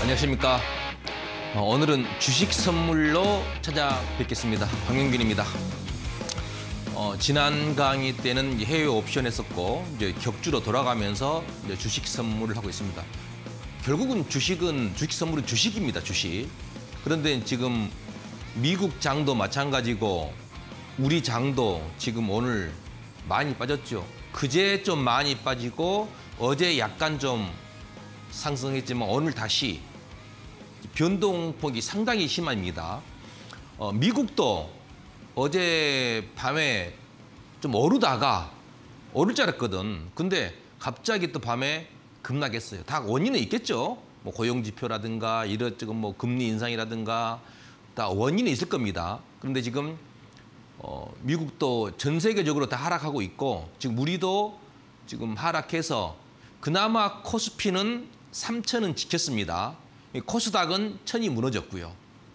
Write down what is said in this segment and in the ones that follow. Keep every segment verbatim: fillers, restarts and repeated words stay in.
안녕하십니까. 어, 오늘은 주식 선물로 찾아뵙겠습니다. 황영균입니다. 어, 지난 강의 때는 해외 옵션 했었고 이제 격주로 돌아가면서 이제 주식 선물을 하고 있습니다. 결국은 주식은 주식 선물은 주식입니다. 주식. 그런데 지금 미국 장도 마찬가지고 우리 장도 지금 오늘 많이 빠졌죠. 그제 좀 많이 빠지고 어제 약간 좀 상승했지만 오늘 다시 변동폭이 상당히 심합니다. 어, 미국도 어제 밤에 좀 오르다가 오를 줄 알았거든. 근데 갑자기 또 밤에 급락했어요. 다 원인은 있겠죠. 뭐 고용지표라든가 이것저것 뭐 금리 인상이라든가 다 원인이 있을 겁니다. 그런데 지금 어, 미국도 전 세계적으로 다 하락하고 있고 지금 우리도 지금 하락해서 그나마 코스피는 삼천은 지켰습니다. 코스닥은 천이 무너졌고요.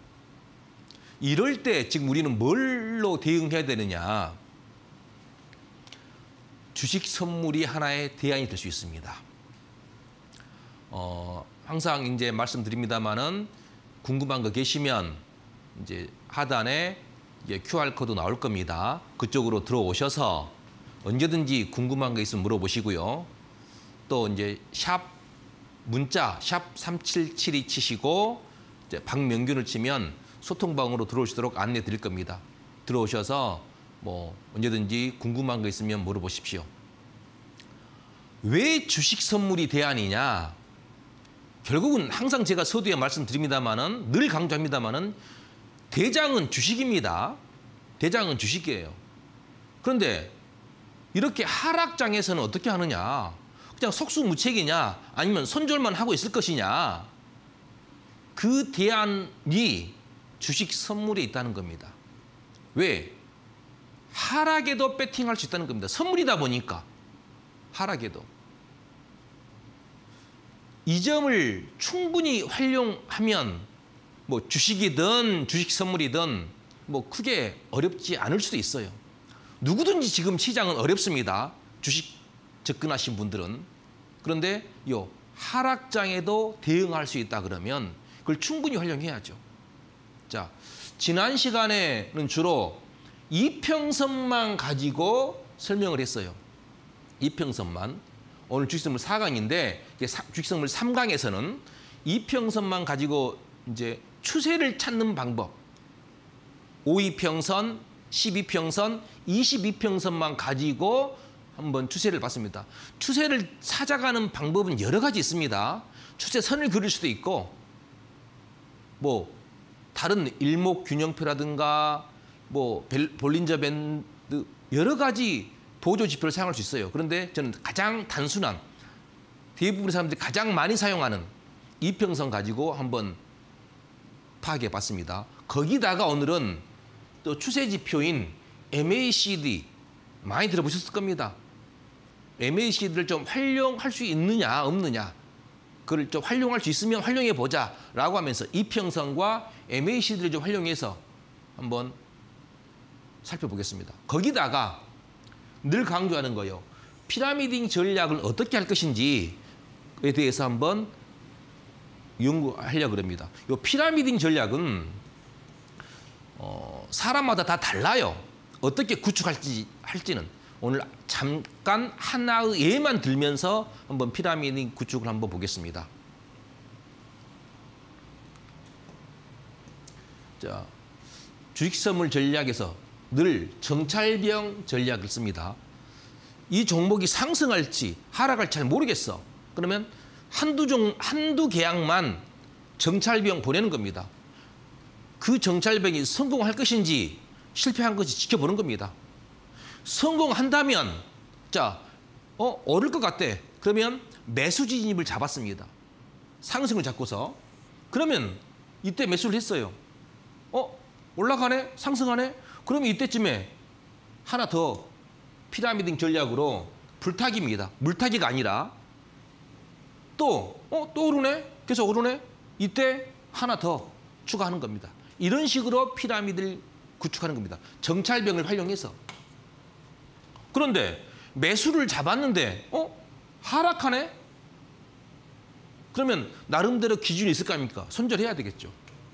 이럴 때 지금 우리는 뭘로 대응해야 되느냐. 주식 선물이 하나의 대안이 될 수 있습니다. 어, 항상 이제 말씀드립니다만은 궁금한 거 계시면 이제 하단에 이제 큐알코드 나올 겁니다. 그쪽으로 들어오셔서 언제든지 궁금한 거 있으면 물어보시고요. 또 이제 샵 문자 샵 삼칠칠이 치시고 이제 박명균을 치면 소통방으로 들어오시도록 안내 드릴 겁니다. 들어오셔서 뭐 언제든지 궁금한 거 있으면 물어보십시오. 왜 주식 선물이 대안이냐? 결국은 항상 제가 서두에 말씀드립니다만은 늘 강조합니다만은 대장은 주식입니다. 대장은 주식이에요. 그런데 이렇게 하락장에서는 어떻게 하느냐? 그냥 속수무책이냐 아니면 손절만 하고 있을 것이냐. 그 대안이 주식 선물에 있다는 겁니다. 왜? 하락에도 배팅할 수 있다는 겁니다. 선물이다 보니까 하락에도. 이 점을 충분히 활용하면 뭐 주식이든 주식 선물이든 뭐 크게 어렵지 않을 수도 있어요. 누구든지 지금 시장은 어렵습니다. 주식 접근하신 분들은. 그런데 요 하락장에도 대응할 수 있다 그러면 그걸 충분히 활용해야죠. 자, 지난 시간에는 주로 이평선만 가지고 설명을 했어요. 이평선만. 오늘 주식선물 사 강인데 주식선물 삼 강에서는 이평선만 가지고 이제 추세를 찾는 방법. 오이평선, 십이평선, 이십이평선만 가지고 한번 추세를 봤습니다. 추세를 찾아가는 방법은 여러 가지 있습니다. 추세선을 그릴 수도 있고 뭐 다른 일목균형표라든가 뭐 볼린저 밴드 여러 가지 보조 지표를 사용할 수 있어요. 그런데 저는 가장 단순한 대부분의 사람들이 가장 많이 사용하는 이평선 가지고 한번 파악해 봤습니다. 거기다가 오늘은 또 추세 지표인 엠에이시디 많이 들어보셨을 겁니다. 엠에이시디를 좀 활용할 수 있느냐 없느냐 그걸 좀 활용할 수 있으면 활용해 보자라고 하면서 이평선과 엠에이시디를 좀 활용해서 한번 살펴보겠습니다. 거기다가 늘 강조하는 거예요. 피라미딩 전략을 어떻게 할 것인지에 대해서 한번 연구하려고 합니다. 이 피라미딩 전략은 어, 사람마다 다 달라요. 어떻게 구축할지 할지는 오늘 잠깐 하나의 예만 들면서 한번 피라미드 구축을 한번 보겠습니다. 자, 주식선물 전략에서 늘 정찰병 전략을 씁니다. 이 종목이 상승할지 하락할지 잘 모르겠어. 그러면 한두 종 한두 계약만 정찰병 보내는 겁니다. 그 정찰병이 성공할 것인지 실패한 것이 지켜보는 겁니다. 성공한다면 자, 어, 오를 것 같대. 그러면 매수 진입을 잡았습니다. 상승을 잡고서. 그러면 이때 매수를 했어요. 어, 올라가네? 상승하네? 그러면 이때쯤에 하나 더 피라미딩 전략으로 불타기입니다. 물타기가 아니라 또, 어, 또 오르네? 계속 오르네? 이때 하나 더 추가하는 겁니다. 이런 식으로 피라미드를 구축하는 겁니다. 정찰병을 활용해서. 그런데 매수를 잡았는데 어? 하락하네? 그러면 나름대로 기준이 있을 거 아닙니까? 손절해야 되겠죠.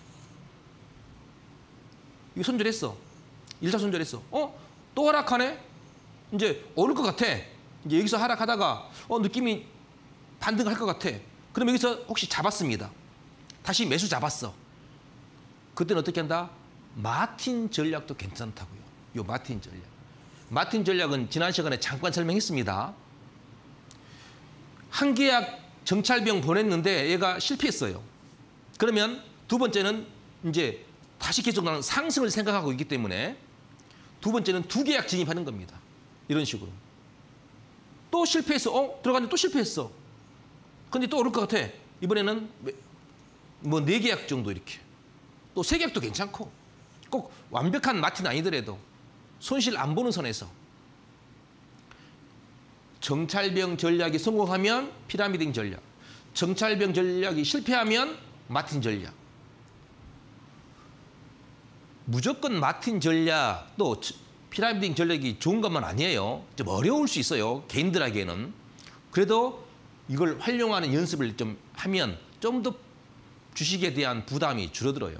이거 손절했어. 일 차 손절했어. 어? 또 하락하네? 이제 오를 것 같아. 이제 여기서 하락하다가 어 느낌이 반등할 것 같아. 그럼 여기서 혹시 잡았습니다. 다시 매수 잡았어. 그때는 어떻게 한다? 마틴 전략도 괜찮다고요. 요 마틴 전략. 마틴 전략은 지난 시간에 잠깐 설명했습니다. 한 계약 정찰병 보냈는데 얘가 실패했어요. 그러면 두 번째는 이제 다시 계속 나는 상승을 생각하고 있기 때문에 두 번째는 두 계약 진입하는 겁니다. 이런 식으로. 또 실패했어. 어? 들어갔는데 또 실패했어. 근데 또 오를 것 같아. 이번에는 뭐 네 계약 정도 이렇게. 또 세 계약도 괜찮고. 꼭 완벽한 마틴 아니더라도 손실 안 보는 선에서. 정찰병 전략이 성공하면 피라미딩 전략. 정찰병 전략이 실패하면 마틴 전략. 무조건 마틴 전략 또 피라미딩 전략이 좋은 것만 아니에요. 좀 어려울 수 있어요. 개인들에게는. 그래도 이걸 활용하는 연습을 좀 하면 좀 더 주식에 대한 부담이 줄어들어요.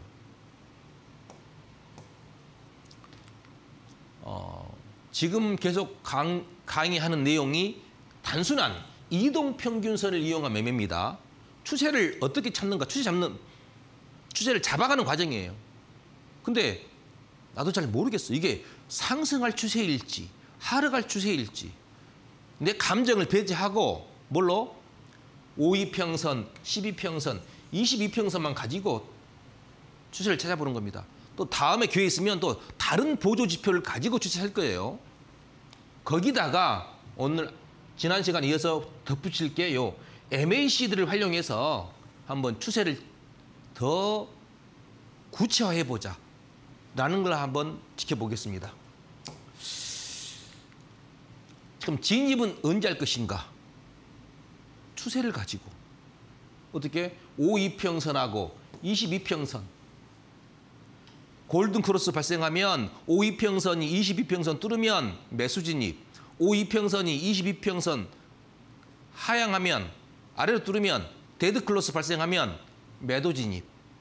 어, 지금 계속 강, 강의하는 내용이 단순한 이동평균선을 이용한 매매입니다. 추세를 어떻게 찾는가, 추세 잡는, 추세를 잡아가는 과정이에요. 근데 나도 잘 모르겠어. 이게 상승할 추세일지, 하락할 추세일지. 내 감정을 배제하고 뭘로? 오이평선, 십이평선, 이십이평선만 가지고 추세를 찾아보는 겁니다. 또 다음에 기회 있으면 또 다른 보조 지표를 가지고 추세할 거예요. 거기다가 오늘 지난 시간에 이어서 덧붙일 게 요 엠에이씨들을 활용해서 한번 추세를 더 구체화해보자 라는 걸 한번 지켜보겠습니다. 그럼 진입은 언제 할 것인가? 추세를 가지고 어떻게 오이평선하고 이십이평선 골든 크로스 발생하면 오이평선이 이십이평선 뚫으면 매수 진입, 오이평선이 이십이평선 하향하면 아래로 뚫으면 데드 클로스 발생하면 매도 진입.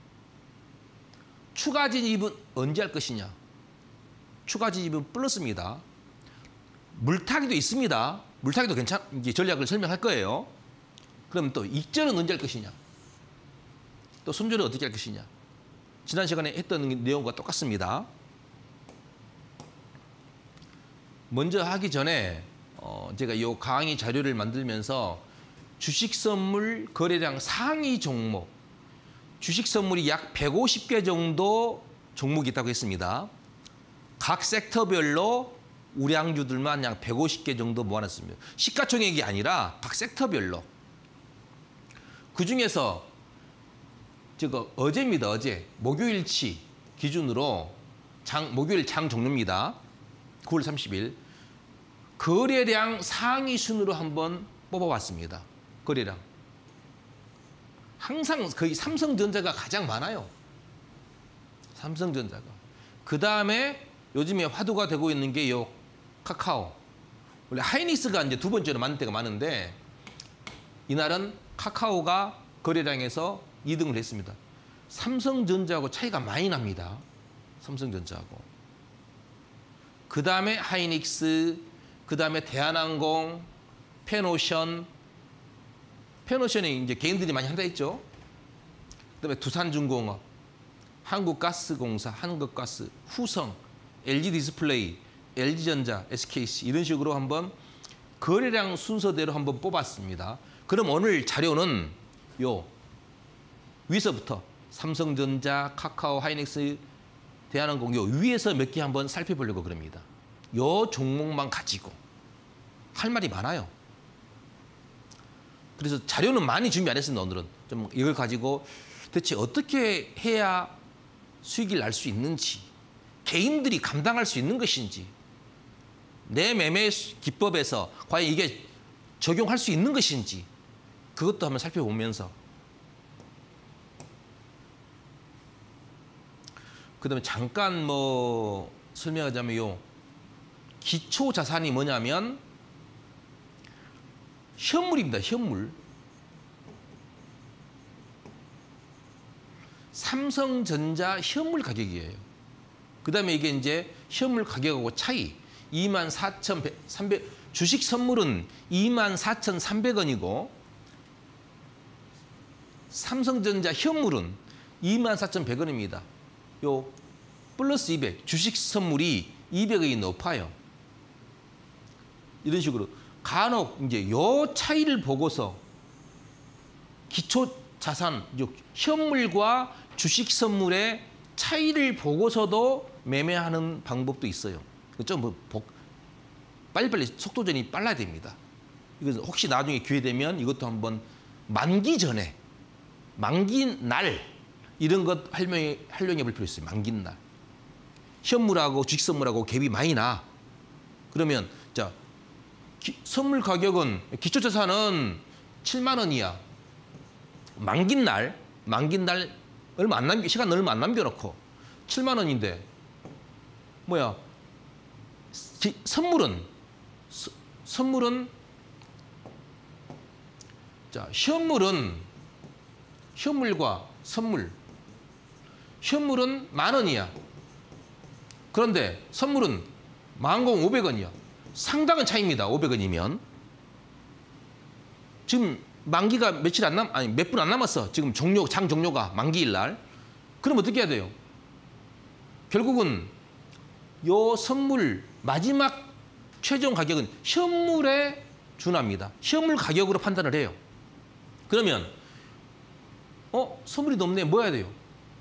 추가 진입은 언제 할 것이냐? 추가 진입은 플러스입니다. 물타기도 있습니다. 물타기도 괜찮, 이제 전략을 설명할 거예요. 그럼 또 익절은 언제 할 것이냐? 또 손절은 어떻게 할 것이냐? 지난 시간에 했던 내용과 똑같습니다. 먼저 하기 전에 어 제가 이 강의 자료를 만들면서 주식 선물 거래량 상위 종목, 주식 선물이 약 백오십 개 정도 종목이 있다고 했습니다. 각 섹터별로 우량주들만 약 백오십 개 정도 모아놨습니다. 시가총액이 아니라 각 섹터별로. 그중에서 저거 어제입니다. 어제 목요일치 기준으로 장, 목요일 장 종료입니다. 구월 삼십일 거래량 상위 순으로 한번 뽑아봤습니다. 거래량 항상 거의 삼성전자가 가장 많아요. 삼성전자가. 그 다음에 요즘에 화두가 되고 있는 게 요 카카오. 원래 하이닉스가 이제 두 번째로 많은 때가 많은데 이날은 카카오가 거래량에서 이 등을 했습니다. 삼성전자하고 차이가 많이 납니다. 삼성전자하고. 그 다음에 하이닉스, 그 다음에 대한항공, 펜오션. 펜오션이 이제 개인들이 많이 한다 했죠. 그 다음에 두산중공업, 한국가스공사, 한국가스, 후성, 엘지디스플레이, 엘지전자, 에스케이씨 이런 식으로 한번 거래량 순서대로 한번 뽑았습니다. 그럼 오늘 자료는 요 위에서부터 삼성전자, 카카오, 하이닉스, 대한항공 요 위에서 몇 개 한번 살펴보려고 그럽니다. 요 종목만 가지고 할 말이 많아요. 그래서 자료는 많이 준비 안 했습니다. 오늘은 좀 이걸 가지고 대체 어떻게 해야 수익을 날 수 있는지, 개인들이 감당할 수 있는 것인지, 내 매매 기법에서 과연 이게 적용할 수 있는 것인지 그것도 한번 살펴보면서 그다음에 잠깐 뭐 설명하자면 요 기초 자산이 뭐냐면 현물입니다. 현물. 삼성전자 현물 가격이에요. 그다음에 이게 이제 현물 가격하고 차이 이만 사천삼백 주식 선물은 이만 사천삼백 원이고 삼성전자 현물은 이만 사천백 원입니다. 요 플러스 이백 주식 선물이 이백 원이 높아요. 이런 식으로 간혹 이제 요 차이를 보고서 기초 자산, 현물과 주식 선물의 차이를 보고서도 매매하는 방법도 있어요. 좀 뭐 빨리빨리 속도전이 빨라야 됩니다. 이것은 혹시 나중에 기회 되면 이것도 한번 만기 전에 만기 날 이런 것 활용해, 활용해 볼 필요 있어요. 만기 날. 현물하고 주식 선물하고 갭이 많이 나. 그러면 자 기, 선물 가격은 기초 자산은 칠만 원이야. 만기 날, 만기 날 얼마 안 남겨 시간 얼마 안 남겨놓고 칠만 원인데 뭐야? 기, 선물은 서, 선물은 자 현물은 현물과 선물 현물은 만 원이야. 그런데 선물은 만공 오백 원이야. 상당한 차이입니다. 오백 원이면 지금 만기가 며칠 안 남, 아니 몇 분 안 남았어. 지금 종료, 장 종료가 만기일 날. 그럼 어떻게 해야 돼요? 결국은 요 선물 마지막 최종 가격은 현물에 준합니다. 현물 가격으로 판단을 해요. 그러면 어 선물이 높네. 뭐 해야 돼요?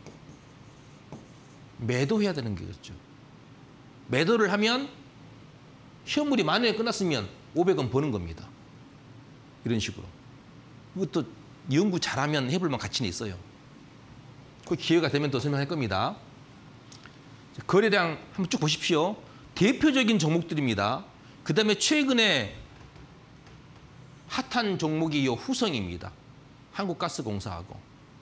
매도해야 되는 거겠죠. 매도를 하면 현물이 만 원에 끝났으면 오백 원 버는 겁니다. 이런 식으로. 이것도 연구 잘하면 해볼 만 가치는 있어요. 그 기회가 되면 또 설명할 겁니다. 거래량 한번 쭉 보십시오. 대표적인 종목들입니다. 그 다음에 최근에 핫한 종목이 이 후성입니다. 한국가스공사하고.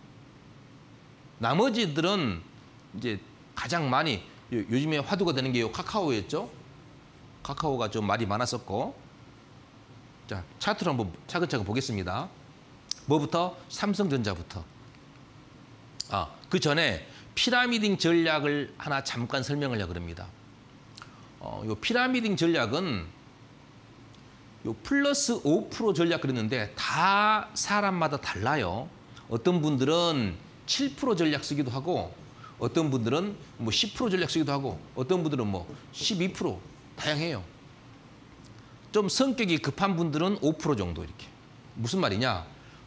나머지들은 이제 가장 많이 요즘에 화두가 되는 게 이 카카오였죠. 카카오가 좀 말이 많았었고. 자, 차트로 한번 차근차근 보겠습니다. 뭐부터? 삼성전자부터. 아, 그 전에 피라미딩 전략을 하나 잠깐 설명을 하려고 합니다. 어, 요 피라미딩 전략은 요 플러스 오 퍼센트 전략 그랬는데 다 사람마다 달라요. 어떤 분들은 칠 퍼센트 전략 쓰기도 하고 어떤 분들은 뭐 십 퍼센트 전략 쓰기도 하고 어떤 분들은 뭐 십이 퍼센트 다양해요. 좀 성격이 급한 분들은 오 퍼센트 정도 이렇게. 무슨 말이냐?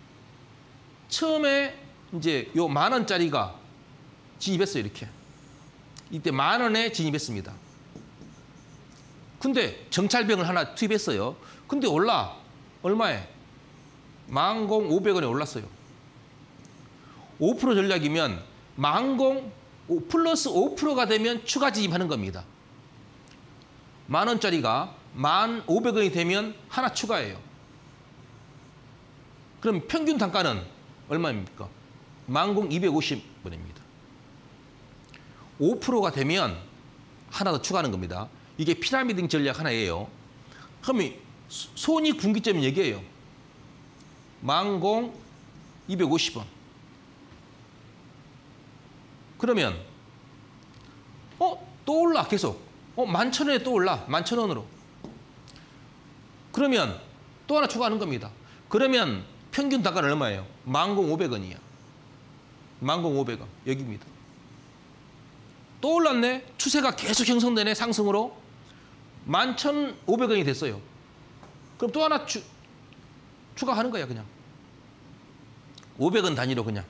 처음에 이제 요 만 원짜리가 진입했어요, 이렇게. 이때 만 원에 진입했습니다. 근데 정찰병을 하나 투입했어요. 근데 올라. 얼마에? 만공 오백 원에 올랐어요. 오 퍼센트 전략이면 만공 플러스 오 퍼센트가 되면 추가 진입하는 겁니다. 만 원짜리가 만 오백 원이 되면 하나 추가해요. 그럼 평균 단가는 얼마입니까? 만공 이백오십 원입니다. 오 퍼센트가 되면 하나 더 추가하는 겁니다. 이게 피라미드 전략 하나예요. 그러면 손익분기점이 여기예요. 만공 이백오십 원. 그러면 어? 또 올라 계속. 어? 만천 원에 또 올라. 만천 원으로. 그러면 또 하나 추가하는 겁니다. 그러면 평균 단가는 얼마예요? 만공 오백 원이야. 만공 오백 원. 여기입니다. 또 올랐네. 추세가 계속 형성되네. 상승으로. 만천 오백 원이 됐어요. 그럼 또 하나 추, 추가하는 거야 그냥. 오백 원 단위로 그냥.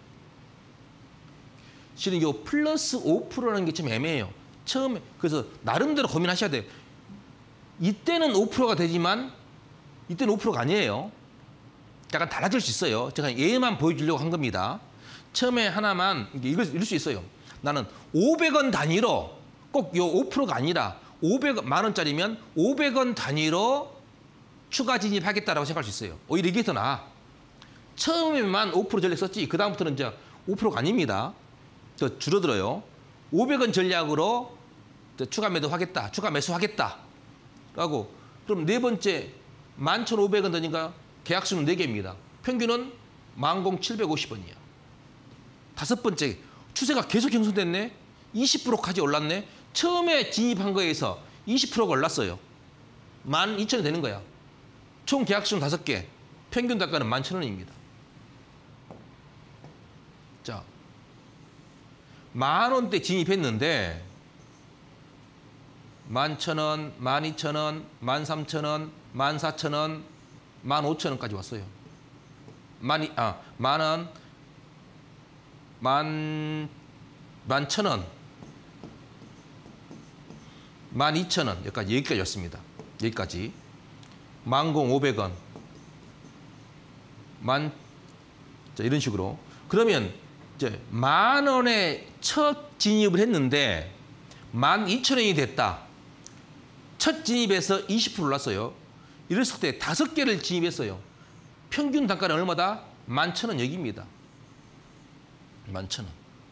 실은 이 플러스 오 퍼센트라는 게 좀 애매해요. 처음에 그래서 나름대로 고민하셔야 돼요. 이때는 오 퍼센트가 되지만 이때는 오 퍼센트가 아니에요. 약간 달라질 수 있어요. 제가 예만 보여주려고 한 겁니다. 처음에 하나만 이걸 이럴 수 있어요. 나는 오백 원 단위로 꼭 이 오 퍼센트가 아니라 오백 원, 만 원짜리면 오백 원 단위로 추가 진입하겠다라고 생각할 수 있어요. 오히려 이게 더 나아. 처음에만 오 퍼센트 전략 썼지 그 다음부터는 이제 오 퍼센트가 아닙니다. 더 줄어들어요. 오백 원 전략으로 추가 매도하겠다, 추가 매수하겠다. 라고 그럼 네 번째 만 천오백 원 되니까 계약수는 네 개입니다. 평균은 만공 칠백오십 원이야. 다섯 번째 추세가 계속 형성됐네. 이십 퍼센트까지 올랐네. 처음에 진입한 거에서 이십 퍼센트가 올랐어요. 만 이천 원이 되는 거야. 총 계약수는 다섯 개. 평균 단가는 만 천 원입니다. 자, 만 원대 진입했는데 만 천 원, 만 이천 원, 만 삼천 원, 만 사천 원, 만 오천 원까지 왔어요. 만, 아, 만 원, 만, 만 천 원, 만 이천 원, 여기까지, 여기까지 왔습니다. 여기까지. 만공 오백 원, 만, 자, 이런 식으로. 그러면 이제 만 원에 첫 진입을 했는데 만 이천 원이 됐다. 첫 진입에서 이십 퍼센트 올랐어요. 이랬을 때 다섯 개를 진입했어요. 평균 단가는 얼마다? 만 천 원 여기입니다. 만 천 원.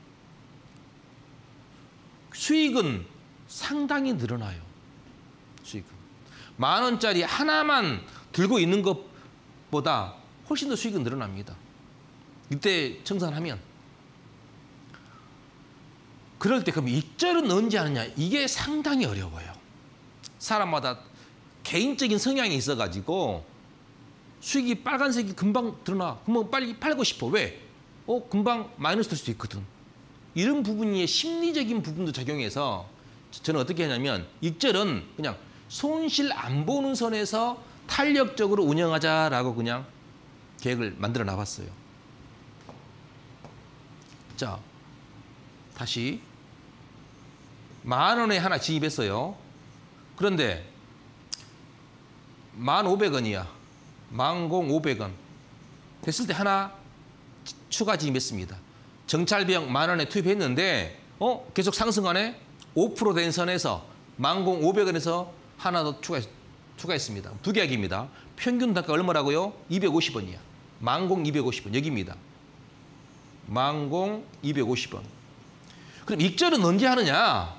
수익은 상당히 늘어나요. 수익은. 만 원짜리 하나만 들고 있는 것보다 훨씬 더 수익은 늘어납니다. 이때 청산하면. 그럴 때 그럼 익절은 언제 하느냐? 이게 상당히 어려워요. 사람마다 개인적인 성향이 있어가지고 수익이 빨간색이 금방 드러나. 그러면 빨리 팔고 싶어. 왜? 어, 금방 마이너스 될 수도 있거든. 이런 부분이 심리적인 부분도 작용해서 저는 어떻게 하냐면 익절은 그냥 손실 안 보는 선에서 탄력적으로 운영하자라고 그냥 계획을 만들어 놔봤어요. 자, 다시 만 원에 하나 진입했어요. 그런데 만 오백 원이야. 만공 오백 원. 됐을 때 하나 추가 진입했습니다. 정찰비용 만 원에 투입했는데 어 계속 상승하네. 오 퍼센트 된 선에서 만공 오백 원에서 하나 더 추가, 추가했습니다. 두 계약입니다. 평균 단가 얼마라고요? 이백오십 원이야. 만공 이백오십 원 여기입니다. 만공 이백오십 원. 그럼 익절은 언제 하느냐?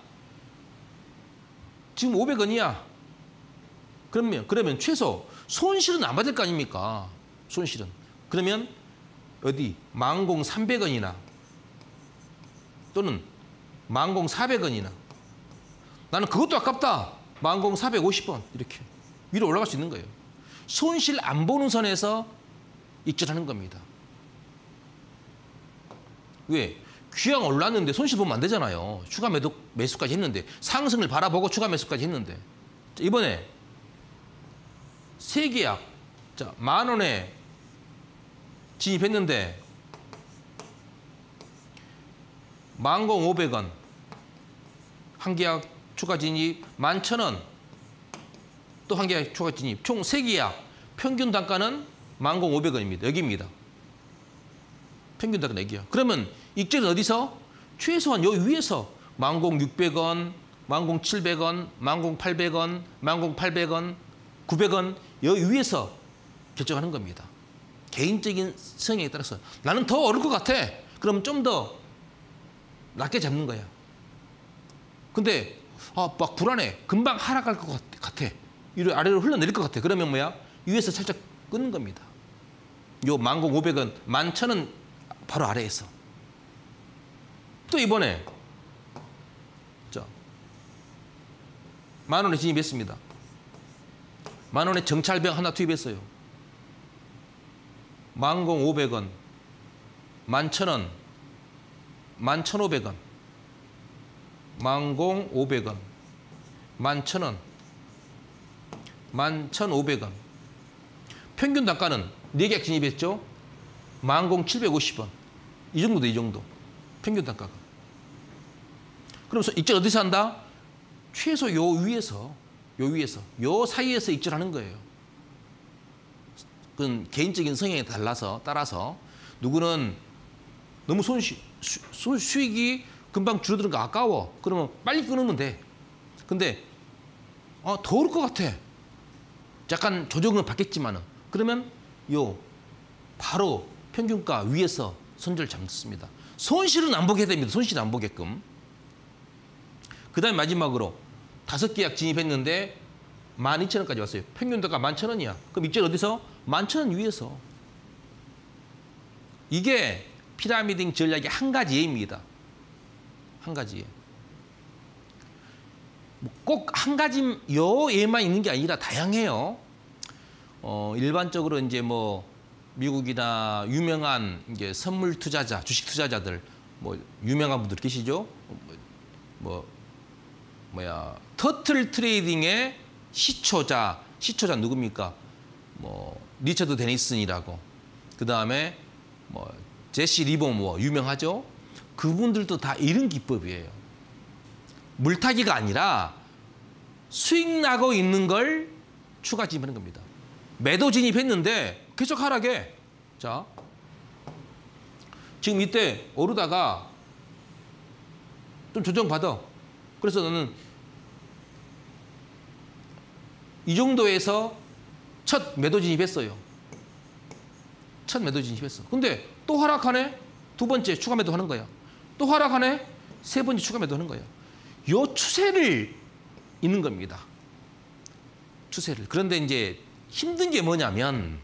지금 오백 원이야. 그러면 그러면 최소 손실은 안 받을 거 아닙니까? 손실은. 그러면 어디 만공 삼백 원이나 또는 만공 사백 원이나 나는 그것도 아깝다. 만공 사백오십 원 이렇게 위로 올라갈 수 있는 거예요. 손실 안 보는 선에서 익절하는 겁니다. 왜? 귀양 올랐는데 손실 보면 안 되잖아요. 추가 매도, 매수까지 했는데 상승을 바라보고 추가 매수까지 했는데 자, 이번에 세 계약 자, 만 원에 진입했는데 만공 오백 원 한 계약 추가 진입 만 천 원 또 한 계약 추가 진입 총 세 계약 평균 단가는 만공 오백 원입니다. 여기입니다. 평균 단가 네 개야. 그러면 익절은 어디서? 최소한 요 위에서 만공 육백 원, 만공 칠백 원, 만공 팔백 원, 만공 팔백 원, 구백 원 요 위에서 결정하는 겁니다. 개인적인 성향에 따라서 나는 더 오를 것 같아. 그럼 좀 더 낮게 잡는 거야. 근데 아, 막 불안해. 금방 하락할 것 같아. 위로 아래로 흘러내릴 것 같아. 그러면 뭐야? 위에서 살짝 끊는 겁니다. 요 만공 오백 원, 만 천 원 바로 아래에서. 또 이번에 자, 만 원에 진입했습니다. 만 원에 정찰병 하나 투입했어요. 만공 오백 원, 만 천 원, 만 천 오백 원, 만공 오백 원, 만 천 원, 만 천 오백 원. 평균 단가는 네 계약 진입했죠? 만공 칠백오십 원. 이 정도도 이 정도. 평균 단가가. 그러면서 익절 어디서 한다? 최소 요 위에서, 요 위에서, 요 사이에서 익절하는 거예요. 그건 개인적인 성향에 달라서, 따라서 누구는 너무 손실, 수, 수익이 금방 줄어드는 거 아까워. 그러면 빨리 끊으면 돼. 근데 어, 더 오를 것 같아. 약간 조정은 받겠지만은 그러면 요 바로 평균가 위에서 손절 잡습니다. 손실은 안 보게 됩니다. 손실 안 보게끔. 그 다음에 마지막으로 다섯 계약 진입했는데 만 이천 원까지 왔어요. 평균 단가 만 천 원이야. 그럼 익절 어디서? 만 천 원 위에서. 이게 피라미딩 전략의 한 가지 예입니다. 한 가지에. 꼭 한 가지 요 예만 있는 게 아니라 다양해요. 어, 일반적으로 이제 뭐 미국이나 유명한 이제 선물 투자자, 주식 투자자들 뭐 유명한 분들 계시죠? 뭐 뭐야 터틀 트레이딩의 시초자, 시초자 누굽니까? 뭐 리처드 데니슨이라고. 그 다음에 뭐 제시 리버모어 유명하죠? 그분들도 다 이런 기법이에요. 물타기가 아니라 수익 나고 있는 걸 추가 진입하는 겁니다. 매도 진입했는데 계속 하락해. 자, 지금 이때 오르다가 좀 조정받아. 그래서 나는 이 정도에서 첫 매도 진입했어요. 첫 매도 진입했어. 근데 또 하락하네. 두 번째 추가 매도하는 거야. 또 하락하네. 세 번째 추가 매도하는 거야. 요 추세를 있는 겁니다. 추세를. 그런데 이제 힘든 게 뭐냐면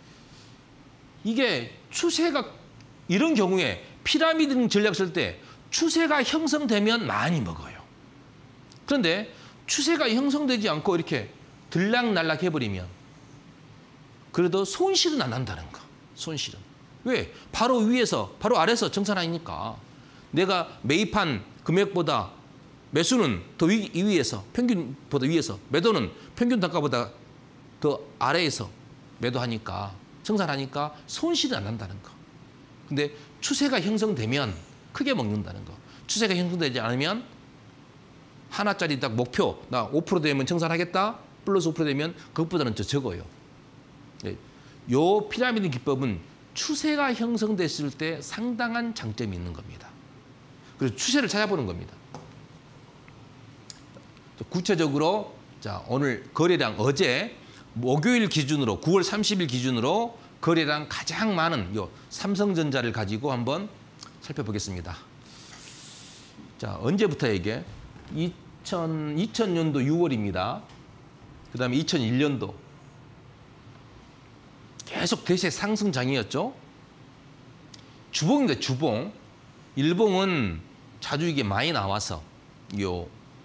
이게 추세가 이런 경우에 피라미드 전략 쓸 때 추세가 형성되면 많이 먹어요. 그런데 추세가 형성되지 않고 이렇게 들락날락 해버리면 그래도 손실은 안 난다는 거. 손실은. 왜? 바로 위에서, 바로 아래에서 정산하니까. 내가 매입한 금액보다 매수는 더 위, 위에서, 평균보다 위에서, 매도는 평균 단가보다 더 아래에서 매도하니까, 정산하니까 손실이 안 난다는 거. 근데 추세가 형성되면 크게 먹는다는 거. 추세가 형성되지 않으면 하나짜리 딱 목표, 나 오 퍼센트 되면 정산하겠다, 플러스 오 퍼센트 되면 그것보다는 더 적어요. 요 피라미드 기법은 추세가 형성됐을 때 상당한 장점이 있는 겁니다. 그래서 추세를 찾아보는 겁니다. 구체적으로 자 오늘 거래량 어제 목요일 기준으로 구월 삼십일 기준으로 거래량 가장 많은 요 삼성전자를 가지고 한번 살펴보겠습니다. 자 언제부터 이게 이천 년도 유월입니다. 그다음에 이천일 년도 계속 대세 상승장이었죠. 주봉인데 주봉. 일봉은 자주 이게 많이 나와서 요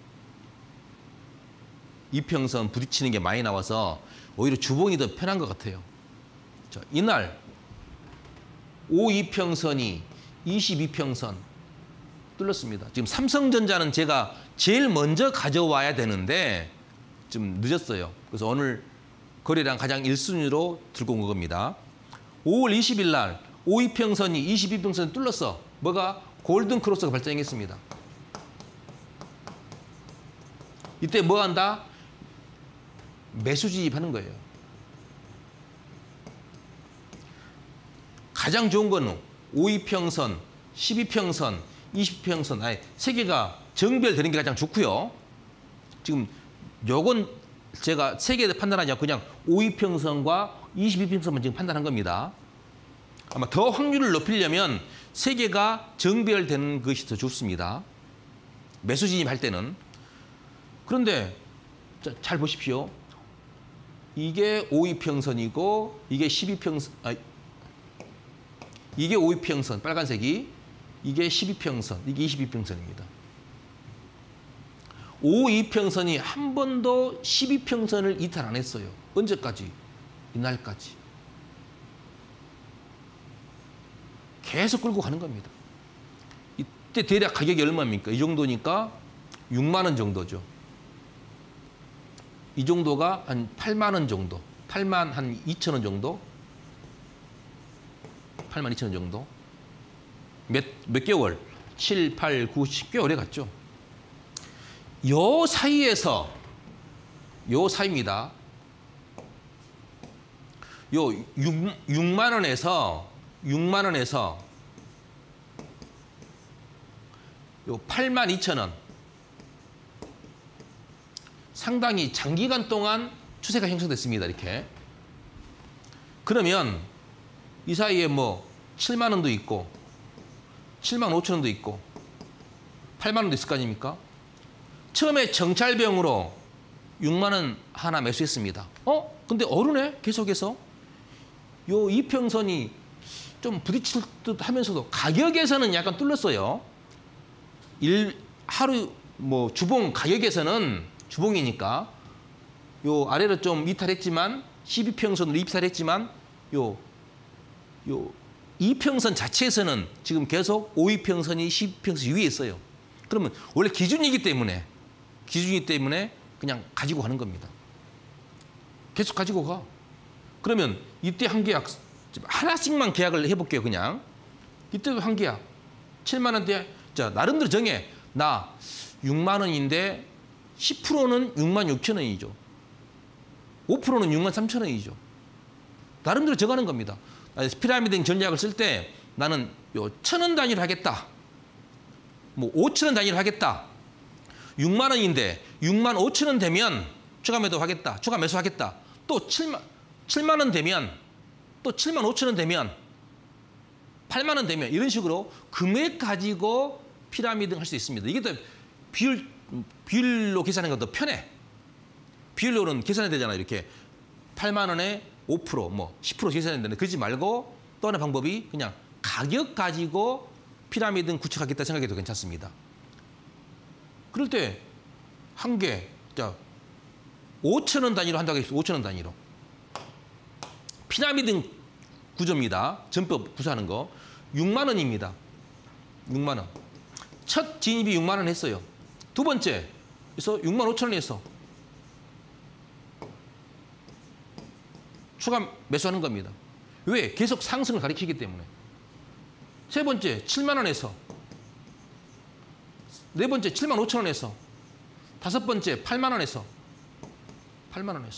이평선 부딪히는 게 많이 나와서 오히려 주봉이 더 편한 것 같아요. 자, 이날 오 이평선이 이십이평선 뚫렸습니다. 지금 삼성전자는 제가 제일 먼저 가져와야 되는데 좀 늦었어요. 그래서 오늘 거래량 가장 일 순위로 들고 온 겁니다. 오월 이십일 날 오 이평선이 이십이평선 뚫렸어. 뭐가? 골든 크로스가 발생했습니다. 이때 뭐 한다? 매수 진입하는 거예요. 가장 좋은 거는 오 이평선, 십이평선, 이십평선, 아니 세 개가 정별되는 게 가장 좋고요. 지금 요건 제가 세 개 판단하지 않고 그냥 오 이평선과 이십이평선만 지금 판단한 겁니다. 아마 더 확률을 높이려면 세 개가 정별되는 것이 더 좋습니다. 매수 진입할 때는. 그런데 자, 잘 보십시오. 이게 오 이평선이고 이게 십이평선, 아, 이게 오 이평선 빨간색이, 이게 십이평선, 이게 이십이평선입니다. 오 이평선이 한 번도 십이평선을 이탈 안 했어요. 언제까지? 이날까지. 계속 끌고 가는 겁니다. 이때 대략 가격이 얼마입니까? 이 정도니까 육만 원 정도죠. 이 정도가 한 팔만 원 정도. 팔만 한 이천 원 정도? 팔만 이천 원 정도? 몇, 몇 개월? 칠, 팔, 구, 십 개월에 갔죠. 요 사이에서, 요 사이입니다. 요 육만 원에서, 육만 원에서 요 팔만 이천 원. 상당히 장기간 동안 추세가 형성됐습니다. 이렇게. 그러면 이 사이에 뭐 칠만 원도 있고 칠만 오천 원도 있고 팔만 원도 있을 거 아닙니까? 처음에 정찰병으로 육만 원 하나 매수했습니다. 어? 근데 오르네? 계속해서. 요 이평선이 좀 부딪힐 듯 하면서도 가격에서는 약간 뚫렸어요. 일 하루 뭐 주봉 가격에서는 주봉이니까 요 아래로 좀 이탈했지만 십이평선으로 이탈했지만 요 요 이평선 자체에서는 지금 계속 오이평선이 십이평선 위에 있어요. 그러면 원래 기준이기 때문에 기준이기 때문에 그냥 가지고 가는 겁니다. 계속 가지고 가. 그러면 이때 한 계약 하나씩만 계약을 해볼게요. 그냥 이때도 한 계약 칠만 원대. 자, 나름대로 정해. 나 육만 원인데 십 퍼센트는 육만 육천 원이죠. 오 퍼센트는 육만 삼천 원이죠. 나름대로 정하는 겁니다. 피라미드 전략을 쓸 때 나는 요 천 원 단위로 하겠다. 뭐 오천 원 단위로 하겠다. 육만 원인데 육만 오천 원 되면 추가 매도 하겠다. 추가 매수 하겠다. 또 칠만, 칠만 원 되면 또 칠만 오천 원 되면 팔만 원 되면 이런 식으로 금액 가지고 피라미드 할 수 있습니다. 이게 더 비율, 비율로 계산하는 것도 편해. 비율로는 계산이 되잖아요. 이렇게 팔만 원에 오 퍼센트, 뭐 십 퍼센트 계산이 되는데 그러지 말고 또 하나 방법이 그냥 가격 가지고 피라미드 구축하겠다 생각해도 괜찮습니다. 그럴 때 한 개, 자, 오천 원 단위로 한다고 했어요. 오천 원 단위로. 피라미드 구조입니다. 전법 구사하는 거. 육만 원입니다. 육만 원. 첫 진입이 육만 원 했어요. 두 번째, 그래서 육만 오천 원 했어. 추가 매수하는 겁니다. 왜? 계속 상승을 가리키기 때문에. 세 번째, 칠만 원 했어. 네 번째, 칠만 오천 원 했어. 다섯 번째, 팔만 원 했어. 팔만 원 했어.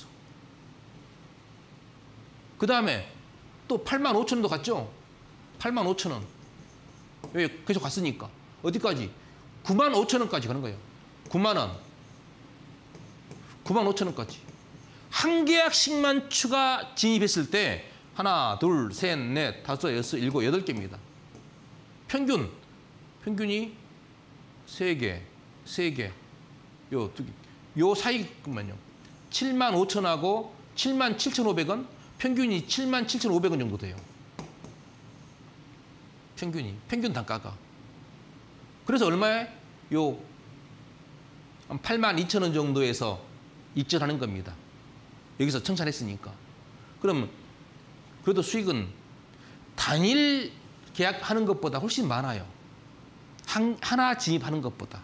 그 다음에 또 팔만 오천 원도 갔죠? 팔만 오천 원. 왜? 계속 갔으니까. 어디까지? 구만 오천 원까지 가는 거예요. 구만 원. 구만 오천 원까지. 한 계약씩만 추가 진입했을 때 하나, 둘, 셋, 넷, 다섯, 여섯, 일곱, 여덟 개입니다. 평균. 평균이 세 개, 세 개. 요 두 개. 요 사이만요. 칠만 오천 원하고 칠만 칠천오백 원. 평균이 칠만 칠천오백 원 정도 돼요. 평균이. 평균 단가가. 그래서 얼마에? 요 한 팔만 이천 원 정도에서 익절하는 겁니다. 여기서 청산했으니까. 그럼 그래도 수익은 단일 계약하는 것보다 훨씬 많아요. 한, 하나 진입하는 것보다.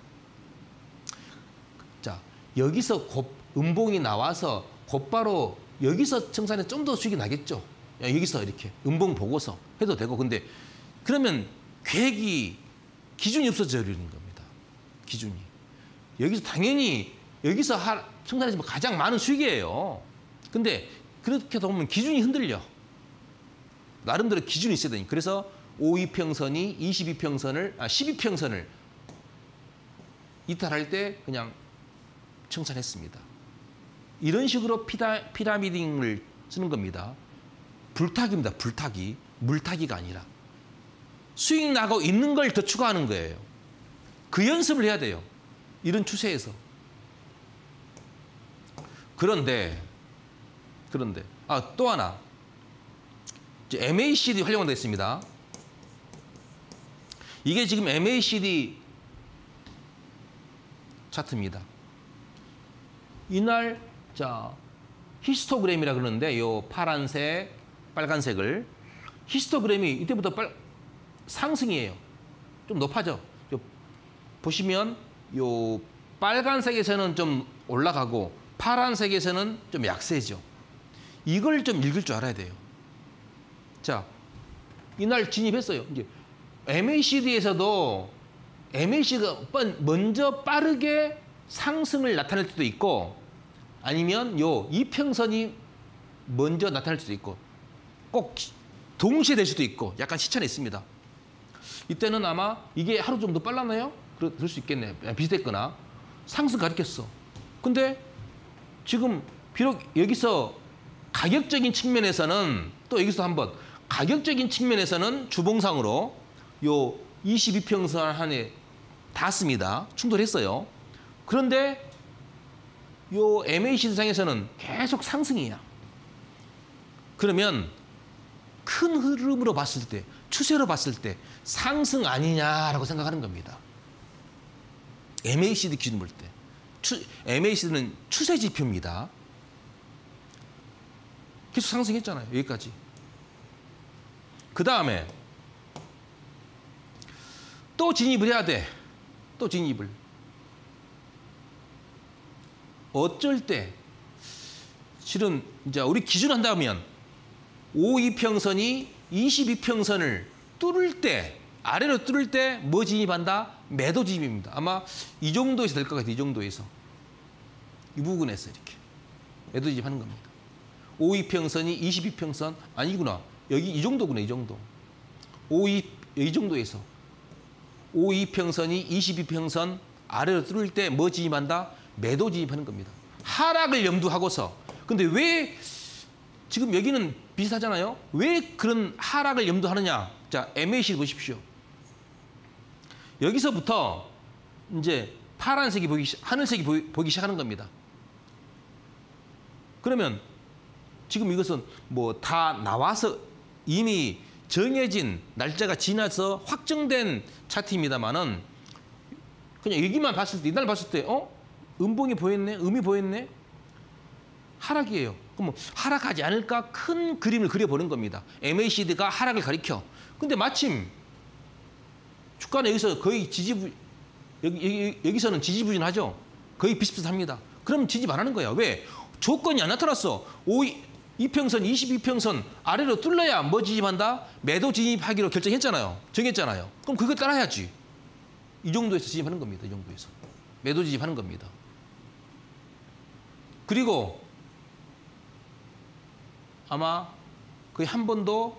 자, 여기서 곧 음봉이 나와서 곧바로 여기서 청산에 좀 더 수익이 나겠죠. 여기서 이렇게 음봉 보고서 해도 되고. 근데 그러면 계획이 기준이 없어져 버리는 겁니다. 기준이. 여기서 당연히 여기서 하, 청산해서 가장 많은 수익이에요. 근데 그렇게 보면 기준이 흔들려. 나름대로 기준이 있어야 되니까. 그래서 오이평선이 이십이평선을, 아, 십이평선을 이탈할 때 그냥 청산했습니다. 이런 식으로 피라, 피라미딩을 쓰는 겁니다. 불타기입니다. 불타기. 물타기가 아니라. 수익 나고 있는 걸 더 추가하는 거예요. 그 연습을 해야 돼요. 이런 추세에서. 그런데 그런데 아, 또 하나. 이제 엠에이시디 활용되어 있습니다. 이게 지금 엠에이시디 차트입니다. 이날 자 히스토그램이라 그러는데 요 파란색, 빨간색을 히스토그램이 이때부터 빨, 상승이에요. 좀 높아져. 요, 보시면 요 빨간색에서는 좀 올라가고 파란색에서는 좀 약세죠. 이걸 좀 읽을 줄 알아야 돼요. 자, 이날 진입했어요. 이제 엠에이시디에서도 엠에이시디가 먼저 빠르게 상승을 나타낼 수도 있고 아니면 요 이평선이 먼저 나타날 수도 있고 꼭 동시에 될 수도 있고 약간 시차는 있습니다. 이때는 아마 이게 하루 정도 빨랐나요? 그럴 수 있겠네. 비슷했거나 상승 가리켰어. 근데 지금 비록 여기서 가격적인 측면에서는 또 여기서 한번 가격적인 측면에서는 주봉상으로 요 이십이평선 한에 닿았습니다. 충돌했어요. 그런데 요 엠에이시디 상에서는 계속 상승이야. 그러면 큰 흐름으로 봤을 때, 추세로 봤을 때 상승 아니냐라고 생각하는 겁니다. 엠에이시디 기준 볼 때. 추, 엠에이시디는 추세 지표입니다. 계속 상승했잖아요. 여기까지. 그 다음에 또 진입을 해야 돼. 또 진입을. 어쩔 때 실은 이제 우리 기준 한다면 오이평선이 이십이평선을 뚫을 때, 아래로 뚫을 때 뭐 진입한다? 매도 진입입니다. 아마 이 정도에서 될 것 같아요. 이 정도에서. 이 부분에서 이렇게 매도 진입하는 겁니다. 오이평선이 이십이평선 아니구나. 여기 이 정도구나. 이 정도. 오이 이 정도에서 오이평선이 이십이평선 아래로 뚫을 때 뭐 진입한다? 매도 진입하는 겁니다. 하락을 염두하고서. 근데 왜 지금 여기는 비슷하잖아요. 왜 그런 하락을 염두하느냐? 자, 엠에이시디 보십시오. 여기서부터 이제 파란색이 보기, 하늘색이 보이, 보기 시작하는 겁니다. 그러면 지금 이것은 뭐 다 나와서 이미 정해진 날짜가 지나서 확정된 차트입니다만은 그냥 여기만 봤을 때, 이날 봤을 때, 어? 음봉이 보였네? 음이 보였네? 하락이에요. 그럼 뭐 하락하지 않을까? 큰 그림을 그려보는 겁니다. 엠에이시디가 하락을 가리켜. 근데 마침 주가는 여기서 거의 지지부, 여기, 여기, 여기서는 지지부진하죠? 거의 비슷비슷합니다. 그럼 진입 안 하는 거야. 왜? 조건이 안 나타났어. 이평선, 이십이평선 아래로 뚫려야 뭐 진입한다? 매도 진입하기로 결정했잖아요. 정했잖아요. 그럼 그걸 따라야지. 이 정도에서 진입하는 겁니다. 이 정도에서. 매도 진입하는 겁니다. 그리고 아마 거의 한 번도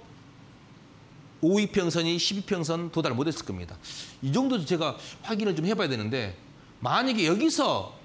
오이평선이 십이평선 도달을 못했을 겁니다. 이 정도도 제가 확인을 좀 해봐야 되는데 만약에 여기서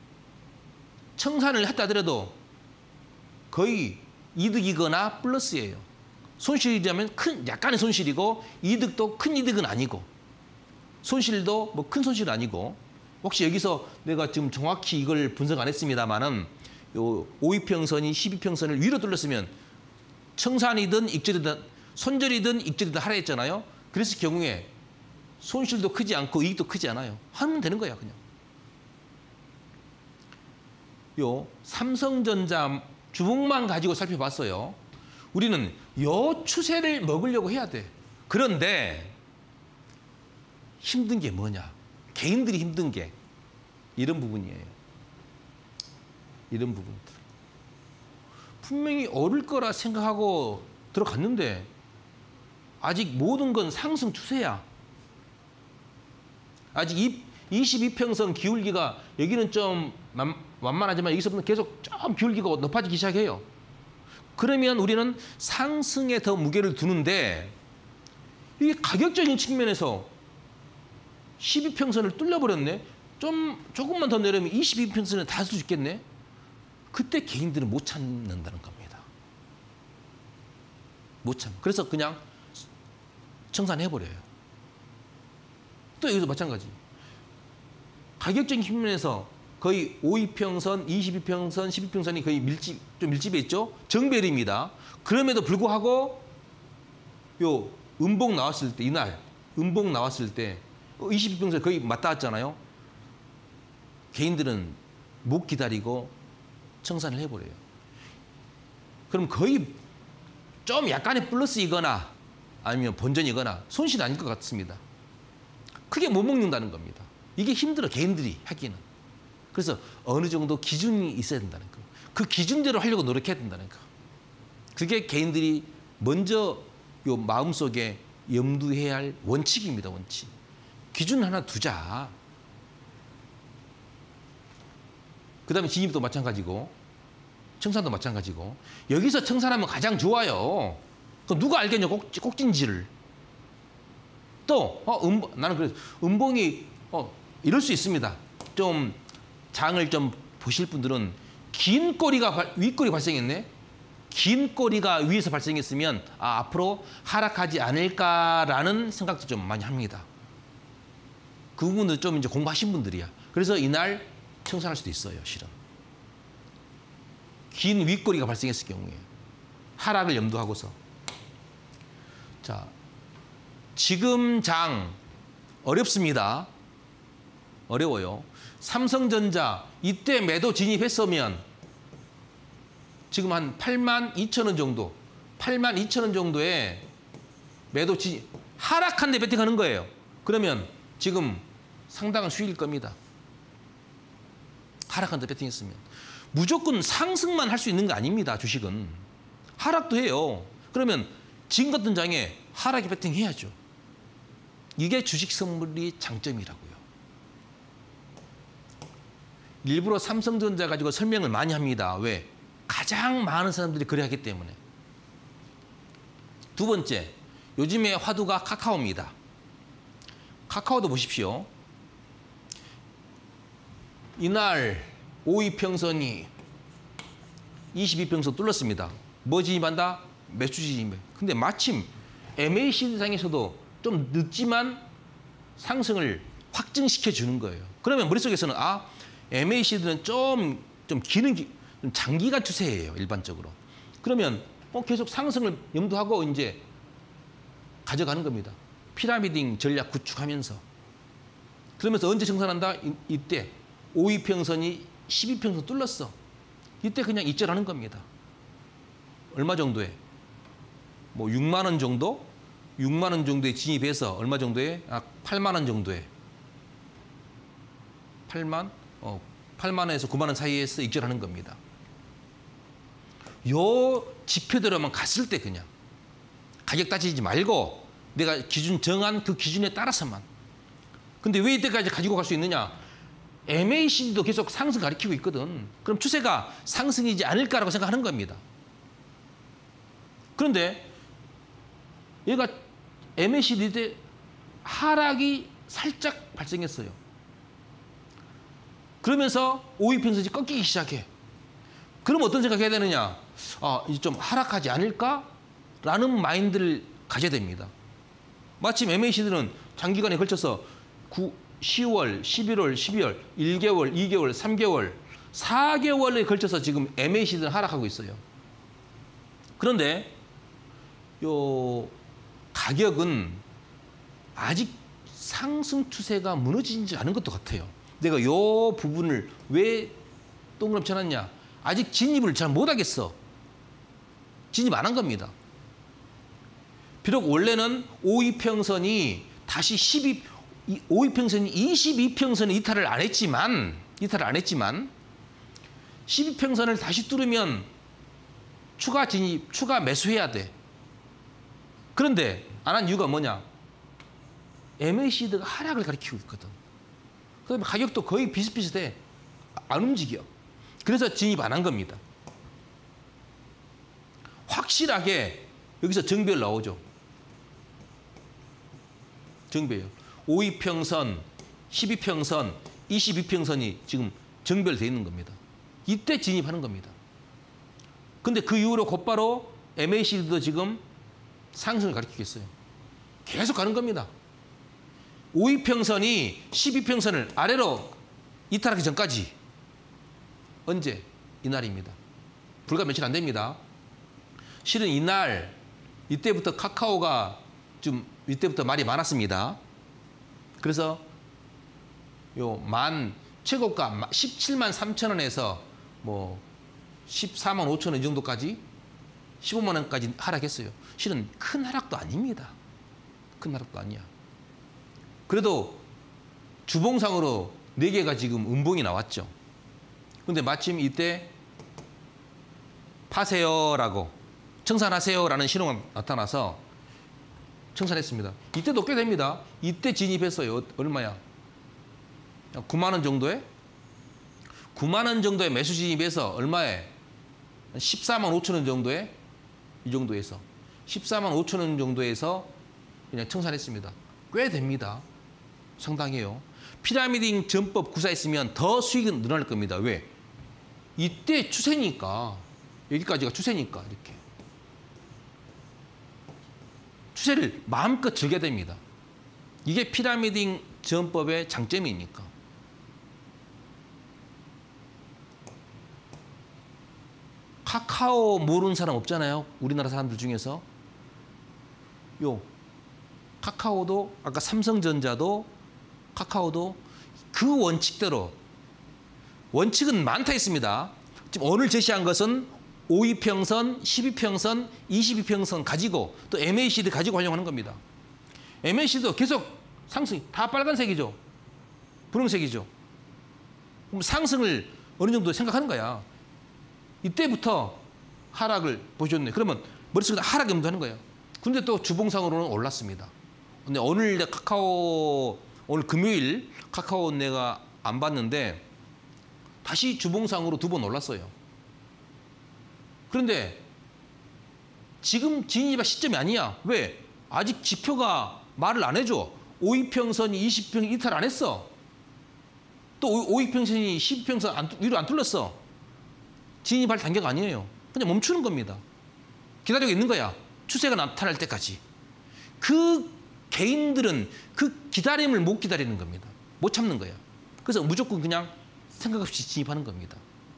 청산을 했다 하더라도 거의 이득이거나 플러스예요. 손실이라면 큰 약간의 손실이고 이득도 큰 이득은 아니고 손실도 뭐 큰 손실은 아니고 혹시 여기서 내가 지금 정확히 이걸 분석 안 했습니다만은 요 오이평선이 십이평선을 위로 뚫렸으면 청산이든 익절이든 손절이든 익절이든 하라 했잖아요. 그랬을 경우에 손실도 크지 않고 이익도 크지 않아요. 하면 되는 거야 그냥. 요 삼성전자 주목만 가지고 살펴봤어요. 우리는 요 추세를 먹으려고 해야 돼. 그런데 힘든 게 뭐냐? 개인들이 힘든 게 이런 부분이에요. 이런 부분들. 분명히 오를 거라 생각하고 들어갔는데 아직 모든 건 상승 추세야. 아직 이십이평선 기울기가 여기는 좀 완만하지만 여기서부터 계속 좀 기울기가 높아지기 시작해요. 그러면 우리는 상승에 더 무게를 두는데 이게 가격적인 측면에서 십이평선을 뚫려버렸네. 좀 조금만 더 내려면 이십이평선에 닿을 수 있겠네. 그때 개인들은 못 참는다는 겁니다. 못 참. 그래서 그냥 청산해버려요. 또 여기서 마찬가지. 가격적인 측면에서 거의 오이평선, 이십이평선, 십이평선이 거의 밀집, 좀 밀집해 있죠. 정배입니다. 그럼에도 불구하고 요 음봉 나왔을 때, 이날 음봉 나왔을 때 이십이평선 거의 맞닿았잖아요. 개인들은 못 기다리고 청산을 해버려요. 그럼 거의 좀 약간의 플러스이거나 아니면 본전이거나 손실이 아닐 것 같습니다. 크게 못 먹는다는 겁니다. 이게 힘들어, 개인들이 하기는. 그래서 어느 정도 기준이 있어야 된다는 거. 그 기준대로 하려고 노력해야 된다는 거. 그게 개인들이 먼저 요 마음속에 염두해야 할 원칙입니다, 원칙. 기준 하나 두자. 그 다음에 진입도 마찬가지고 청산도 마찬가지고 여기서 청산하면 가장 좋아요. 그럼 누가 알겠냐, 꼭, 꼭진지를. 또 어, 음봉, 나는 그래서 음봉이 어, 이럴 수 있습니다. 좀 장을 좀 보실 분들은 긴 꼬리가 발, 윗꼬리 발생했네. 긴 꼬리가 위에서 발생했으면 아, 앞으로 하락하지 않을까라는 생각도 좀 많이 합니다. 그 부분도 좀 이제 공부하신 분들이야. 그래서 이날 청산할 수도 있어요, 실은. 긴 윗꼬리가 발생했을 경우에 하락을 염두하고서. 자, 지금 장 어렵습니다. 어려워요. 삼성전자 이때 매도 진입했으면 지금 한 팔만 이천 원 정도, 팔만 이천 원 정도에 매도 진입, 하락한 데 베팅하는 거예요. 그러면 지금 상당한 수익일 겁니다. 하락한 데 베팅했으면. 무조건 상승만 할 수 있는 거 아닙니다. 주식은. 하락도 해요. 그러면 지금 같은 장에 하락에 베팅해야죠. 이게 주식 선물이 장점이라고요. 일부러 삼성전자 가지고 설명을 많이 합니다. 왜? 가장 많은 사람들이 그래 하기 때문에. 두 번째, 요즘에 화두가 카카오입니다. 카카오도 보십시오. 이날 오이평선이 이십이평선 뚫었습니다. 뭐 진입한다? 매수 진입. 근데 마침 엠에이씨디상에서도 좀 늦지만 상승을 확증시켜 주는 거예요. 그러면 머릿속에서는 아, 엠에이씨디는 좀, 좀 기는, 좀 장기간 추세예요, 일반적으로. 그러면 어, 계속 상승을 염두하고 이제 가져가는 겁니다. 피라미딩 전략 구축하면서. 그러면서 언제 정산한다? 이, 이때 오이평선이 십이평선 뚫렸어. 이때 그냥 입절하는 겁니다. 얼마 정도에? 뭐 육만 원 정도? 육만 원 정도에 진입해서 얼마 정도에? 아, 팔만 원 정도에. 팔만? 어, 팔만 원에서 구만 원 사이에서 입절하는 겁니다. 요 지표대로만 갔을 때 그냥 가격 따지지 말고 내가 기준 정한 그 기준에 따라서만. 근데 왜 이때까지 가지고 갈 수 있느냐? 엠에이씨디도 계속 상승 가리키고 있거든. 그럼 추세가 상승이지 않을까라고 생각하는 겁니다. 그런데 얘가 엠에이씨디 때 하락이 살짝 발생했어요. 그러면서 오이평선이 꺾이기 시작해. 그럼 어떤 생각해야 되느냐? 아, 이제 좀 하락하지 않을까라는 마인드를 가져야 됩니다. 마침 엠에이씨디는 장기간에 걸쳐서 구, 시월, 십일월, 십이월, 일 개월, 이 개월, 삼 개월, 사 개월에 걸쳐서 지금 엠에이씨디는 하락하고 있어요. 그런데 요 가격은 아직 상승 추세가 무너지지 않은 것도 같아요. 내가 요 부분을 왜 동그랗게 쳐놨냐? 아직 진입을 잘 못하겠어. 진입 안 한 겁니다. 비록 원래는 오이평선이 다시 십이, 오이평선이 이십이평선에 이탈을 안 했지만, 이탈을 안 했지만, 십이평선을 다시 뚫으면 추가 진입, 추가 매수해야 돼. 그런데 안 한 이유가 뭐냐? 엠에이씨디가 하락을 가리키고 있거든. 그다음에 가격도 거의 비슷비슷해. 안 움직여. 그래서 진입 안 한 겁니다. 확실하게 여기서 정배열 나오죠. 정배열. 오이평선, 십이평선, 이십이평선이 지금 정배열되어 있는 겁니다. 이때 진입하는 겁니다. 근데 그 이후로 곧바로 엠에이씨디도 지금 상승을 가리키겠어요. 계속 가는 겁니다. 오이평선이 십이평선을 아래로 이탈하기 전까지. 언제? 이날입니다. 불과 며칠 안 됩니다. 실은 이날, 이때부터 카카오가 좀, 이때부터 말이 많았습니다. 그래서 요 만, 최고가 십칠만 삼천 원에서 뭐 십사만 오천 원 이 정도까지 십오만 원까지 하락했어요. 실은 큰 하락도 아닙니다. 큰 하락도 아니야. 그래도 주봉상으로 네 개가 지금 음봉이 나왔죠. 근데 마침 이때 파세요라고, 청산하세요라는 신호가 나타나서 청산했습니다. 이때도 꽤 됩니다. 이때 진입했어요. 얼마야? 구만 원 정도에? 구만 원 정도에 매수 진입해서 얼마에? 십사만 오천 원 정도에? 이 정도에서. 십사만 오천 원 정도에서 그냥 청산했습니다. 꽤 됩니다. 상당해요. 피라미딩 전법 구사했으면 더 수익은 늘어날 겁니다. 왜? 이때 추세니까. 여기까지가 추세니까 이렇게. 추세를 마음껏 즐겨야 됩니다. 이게 피라미딩 전법의 장점이니까. 카카오 모르는 사람 없잖아요. 우리나라 사람들 중에서. 요 카카오도 아까 삼성전자도 카카오도 그 원칙대로 원칙은 많다 했습니다. 지금 오늘 제시한 것은 오이평선, 십이평선, 이십이평선 가지고 또 엠에이시디 가지고 활용하는 겁니다. 엠에이시디도 계속 상승, 다 빨간색이죠. 분홍색이죠. 그럼 상승을 어느 정도 생각하는 거야. 이때부터 하락을 보셨네. 그러면 머릿속에 하락이 염두하는 거예요. 근데 또 주봉상으로는 올랐습니다. 근데 오늘 카카오, 오늘 금요일 카카오 내가 안 봤는데 다시 주봉상으로 두 번 올랐어요. 그런데 지금 진입할 시점이 아니야. 왜? 아직 지표가 말을 안 해줘. 오이평선이 이십평 이탈 안 했어. 또 오이평선이 십이평선 안, 위로 안 뚫렸어. 진입할 단계가 아니에요. 그냥 멈추는 겁니다. 기다리고 있는 거야. 추세가 나타날 때까지. 그 개인들은 그 기다림을 못 기다리는 겁니다. 못 참는 거야. 그래서 무조건 그냥 생각 없이 진입하는 겁니다.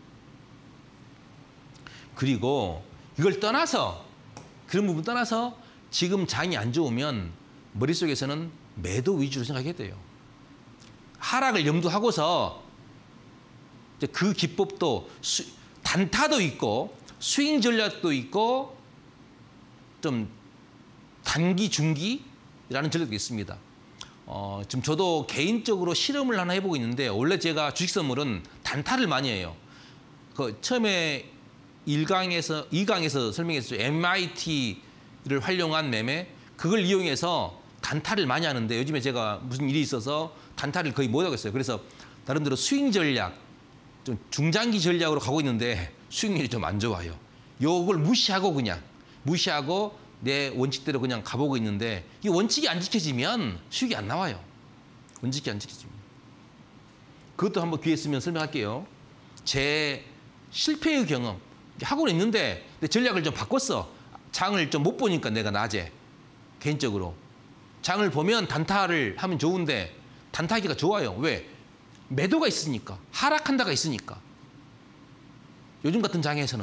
그리고 이걸 떠나서 그런 부분 떠나서 지금 장이 안 좋으면 머릿속에서는 매도 위주로 생각해야 돼요. 하락을 염두하고서 그 기법도 수, 단타도 있고 스윙 전략도 있고 좀 단기, 중기라는 전략도 있습니다. 어, 지금 저도 개인적으로 실험을 하나 해보고 있는데 원래 제가 주식 선물은 단타를 많이 해요. 그 처음에 일 강에서 이 강에서 설명했어요. 엠아이티를 활용한 매매 그걸 이용해서 단타를 많이 하는데 요즘에 제가 무슨 일이 있어서 단타를 거의 못 하겠어요. 그래서 나름대로 스윙 전략, 좀 중장기 전략으로 가고 있는데 수익률이 좀 안 좋아요. 요걸 무시하고 그냥 무시하고 내 원칙대로 그냥 가보고 있는데 이 원칙이 안 지켜지면 수익이 안 나와요. 원칙이 안 지켜지면. 그것도 한번 기회 있으면 설명할게요. 제 실패의 경험. 하고는 있는데 내 전략을 좀 바꿨어. 장을 좀 못 보니까 내가 낮에 개인적으로. 장을 보면 단타를 하면 좋은데 단타하기가 좋아요. 왜? 매도가 있으니까. 하락한다가 있으니까. 요즘 같은 장에서는.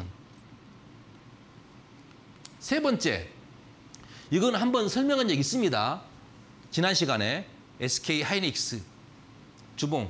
세 번째. 이건 한번 설명한 적 있습니다. 지난 시간에 에스케이 하이닉스 주봉.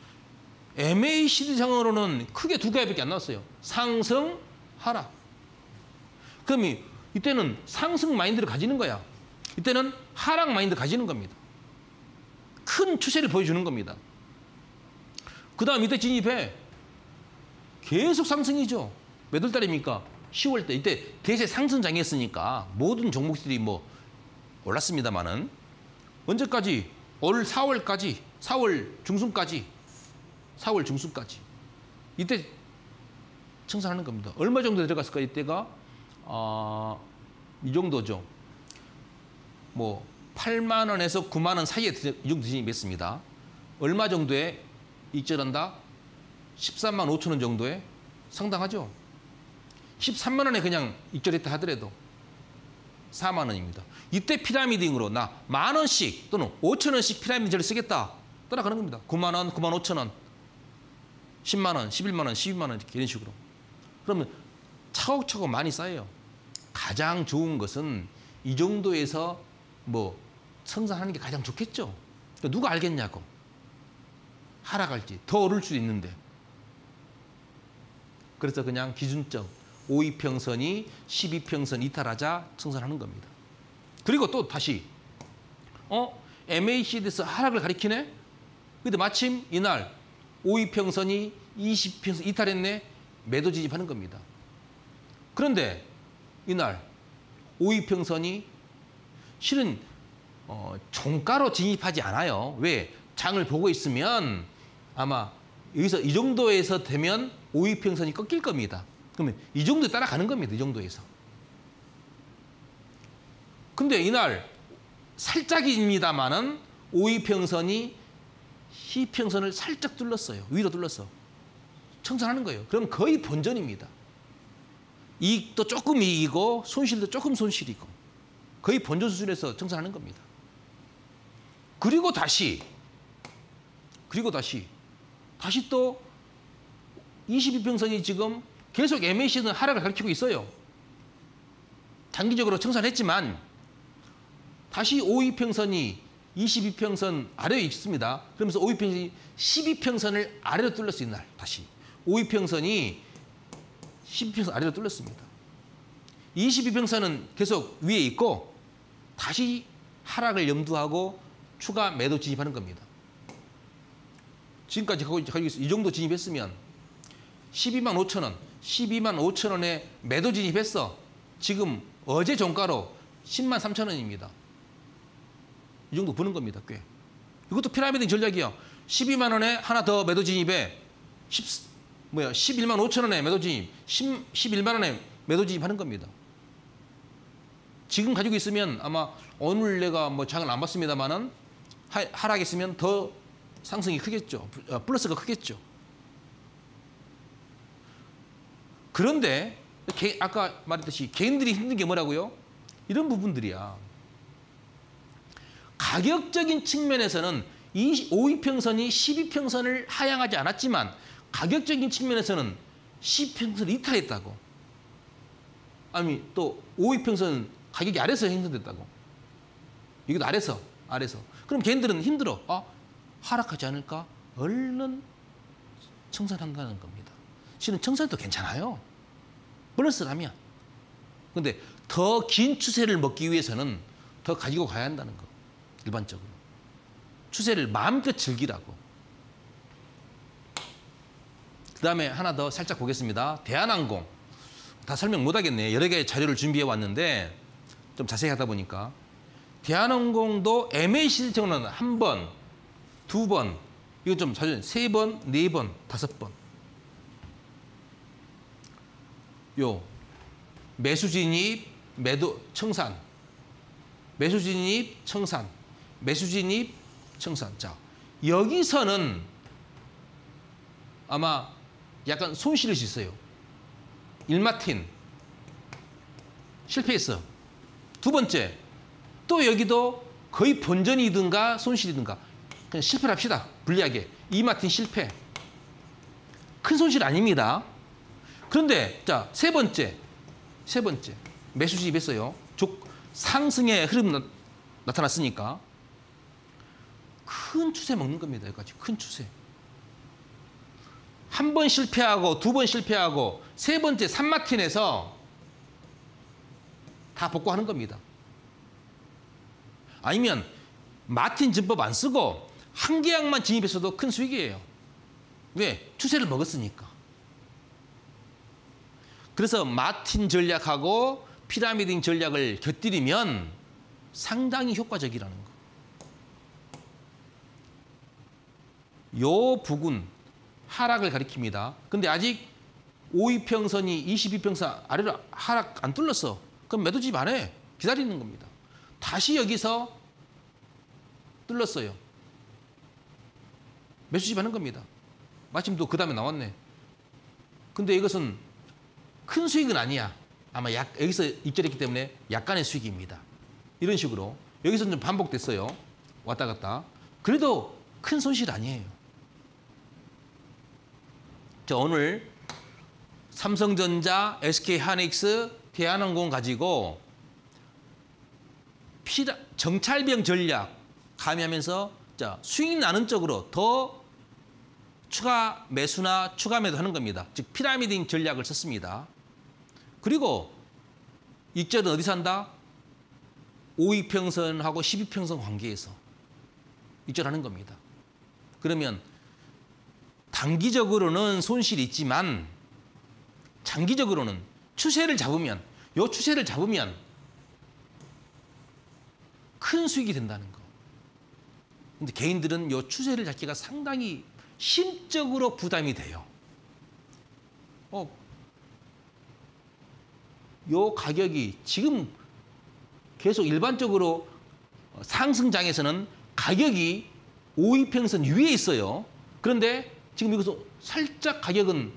엠에이시디상으로는 크게 두 가지밖에 안 나왔어요. 상승, 하락. 그럼 이때는 상승 마인드를 가지는 거야. 이때는 하락 마인드 가지는 겁니다. 큰 추세를 보여주는 겁니다. 그 다음 이때 진입해. 계속 상승이죠. 몇 월 달입니까? 시월 때. 이때 대세 상승장이었으니까 모든 종목들이 뭐 올랐습니다만은 언제까지? 올 사월까지, 사월 중순까지, 사월 중순까지. 이때 청산하는 겁니다. 얼마 정도 들어갔을까? 이때가 어, 이 정도죠. 뭐 팔만 원에서 구만 원 사이에 이 정도 진입했습니다. 얼마 정도에 익절한다? 십삼만 오천 원 정도에 상당하죠. 십삼만 원에 그냥 익절했다 하더라도 사만 원입니다. 이때 피라미딩으로 나 만 원씩 또는 오천 원씩 피라미드를 쓰겠다. 따라가는 겁니다. 구만 원, 구만 오천 원, 십만 원, 십일만 원, 십이만 원 이렇게 이런 식으로. 그러면 차곡차곡 많이 쌓여요. 가장 좋은 것은 이 정도에서 뭐 성장하는 게 가장 좋겠죠. 그러니까 누가 알겠냐고. 하락할지 더 오를 수도 있는데. 그래서 그냥 기준점 오이평선이 십이평선 이탈하자 청산하는 겁니다. 그리고 또 다시 어 엠에이시디에서 하락을 가리키네. 근데 마침 이날 오이평선이 이십평선 이탈했네. 매도 진입하는 겁니다. 그런데 이날 오이평선이 실은 어, 종가로 진입하지 않아요. 왜? 장을 보고 있으면 아마 여기서 이 정도에서 되면 오이평선이 꺾일 겁니다. 그러면 이 정도에 따라가는 겁니다. 이 정도에서. 근데 이날 살짝입니다만은 오이평선이 십이평선을 살짝 뚫렸어요. 위로 뚫렸어. 청산하는 거예요. 그럼 거의 본전입니다. 이익도 조금 이익이고 손실도 조금 손실이고 거의 본전 수준에서 청산하는 겁니다. 그리고 다시 그리고 다시 다시 또 이십이평선이 지금 계속 엠에이시디는 하락을 가리키고 있어요. 단기적으로 청산했지만 다시 오이평선이 이십이 평선 아래에 있습니다. 그러면서 오이 평선이 십이 평선을 아래로 뚫렸어요. 이날 다시. 오이 평선이 십이 평선 아래로 뚫렸습니다. 이십이 평선은 계속 위에 있고 다시 하락을 염두하고 추가 매도 진입하는 겁니다. 지금까지 가지고 있어. 이 정도 진입했으면 십이만 오천 원, 십이만 오천 원에 매도 진입했어. 지금 어제 종가로 십만 삼천 원입니다. 이 정도 버는 겁니다. 꽤. 이것도 피라미드 전략이야. 십이만 원에 하나 더 매도 진입해. 십, 뭐야, 십일만 오천 원에 매도 진입, 십, 십일만 원에 매도 진입하는 겁니다. 지금 가지고 있으면 아마 오늘 내가 뭐 장을 안 봤습니다만은 하락했으면 더 상승이 크겠죠. 플러스가 크겠죠. 그런데 아까 말했듯이 개인들이 힘든 게 뭐라고요? 이런 부분들이야. 가격적인 측면에서는 오이 평선이 십이 평선을 하향하지 않았지만 가격적인 측면에서는 십이 평선을 이탈했다고. 아니 또 오이 평선 가격이 아래서 형성됐다고. 이것도 아래서, 아래서. 그럼 걔네들은 힘들어. 아, 하락하지 않을까? 얼른 청산한다는 겁니다. 실은 청산도 괜찮아요. 플러스라면. 근데 더 긴 추세를 먹기 위해서는 더 가지고 가야 한다는 거. 일반적으로. 추세를 마음껏 즐기라고. 그 다음에 하나 더 살짝 보겠습니다. 대한항공. 다 설명 못 하겠네. 여러 개의 자료를 준비해 왔는데 좀 자세히 하다 보니까 대한항공도 엠에이씨처럼 한 번, 두 번, 이거 좀 자주 세 번, 네 번, 다섯 번. 요 매수 진입, 매도 청산, 매수 진입, 청산, 매수 진입, 청산. 자, 여기서는 아마 약간 손실일 수 있어요. 일마틴 실패했어. 두 번째, 또 여기도 거의 본전이든가 손실이든가 그냥 실패를 합시다. 불리하게. 이마틴 실패. 큰 손실 아닙니다. 그런데 자, 세 번째, 세 번째 매수 진입했어요. 상승의 흐름 나, 나타났으니까 큰 추세 먹는 겁니다. 여기까지 큰 추세. 한 번 실패하고 두 번 실패하고 세 번째 산마틴에서 다 복구하는 겁니다. 아니면 마틴 전법 안 쓰고 한 계약만 진입했어도 큰 수익이에요. 왜? 추세를 먹었으니까. 그래서 마틴 전략하고 피라미딩 전략을 곁들이면 상당히 효과적이라는 거. 요 부분 하락을 가리킵니다. 근데 아직 오이 평선이 이십이 평선 아래로 하락 안 뚫렸어. 그럼 매도 진입 안 해. 기다리는 겁니다. 다시 여기서 뚫렸어요. 매수 진입하는 겁니다. 마침 또 그 다음에 나왔네. 근데 이것은 큰 수익은 아니야. 아마 약, 여기서 입절했기 때문에 약간의 수익입니다. 이런 식으로. 여기서 좀 반복됐어요. 왔다 갔다. 그래도 큰 손실 아니에요. 자, 오늘 삼성전자, 에스케이하이닉스, 대한항공 가지고 피라, 정찰병 전략 가미하면서 자, 수익 나는 쪽으로 더 추가 매수나 추가 매도 하는 겁니다. 즉 피라미딩 전략을 썼습니다. 그리고 익절은 어디서 한다? 오이 평선하고 십이 평선 관계에서 익절하는 겁니다. 그러면 단기적으로는 손실이 있지만 장기적으로는 추세를 잡으면 이 추세를 잡으면 큰 수익이 된다는 거. 근데 개인들은 이 추세를 잡기가 상당히 심적으로 부담이 돼요. 어, 요 가격이 지금 계속 일반적으로 상승장에서는 가격이 오이 평선 위에 있어요. 그런데 지금 여기서 살짝 가격은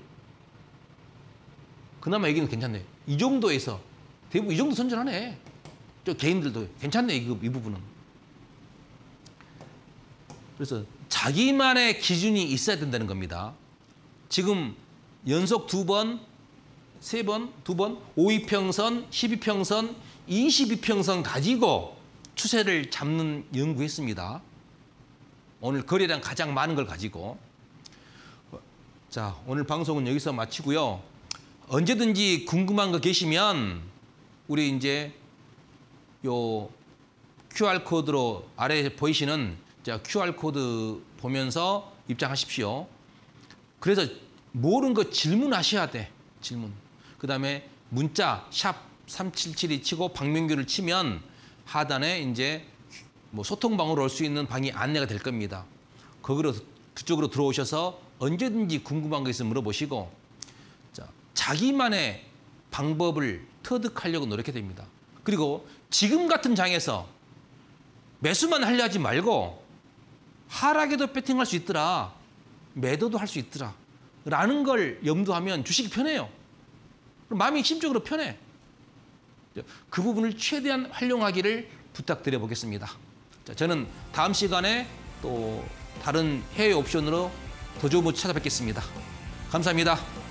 그나마 여기는 괜찮네. 이 정도에서 대부분 이 정도 선전하네. 저 개인들도 괜찮네. 이, 이 부분은. 그래서 자기만의 기준이 있어야 된다는 겁니다. 지금 연속 두 번, 세 번, 두 번, 오이 평선, 십이 평선, 이십이 평선 가지고 추세를 잡는 연구했습니다. 오늘 거래량 가장 많은 걸 가지고. 자, 오늘 방송은 여기서 마치고요. 언제든지 궁금한 거 계시면 우리 이제 요 큐알코드로 아래에 보이시는 큐알코드 보면서 입장하십시오. 그래서 모르는 거 질문하셔야 돼. 질문. 그다음에 문자 샵 삼칠칠이 치고 박명규를 치면 하단에 이제 뭐 소통방으로 올 수 있는 방이 안내가 될 겁니다. 거기로 그쪽으로 들어오셔서 언제든지 궁금한 거 있으면 물어보시고, 자, 자기만의 방법을 터득하려고 노력해야 됩니다. 그리고 지금 같은 장에서 매수만 하려 하지 말고 하락에도 배팅할 수 있더라, 매도도 할 수 있더라 라는 걸 염두하면 주식이 편해요. 마음이 심적으로 편해. 그 부분을 최대한 활용하기를 부탁드려 보겠습니다. 자, 저는 다음 시간에 또 다른 해외 옵션으로 더 좋은 모습 찾아뵙겠습니다. 감사합니다.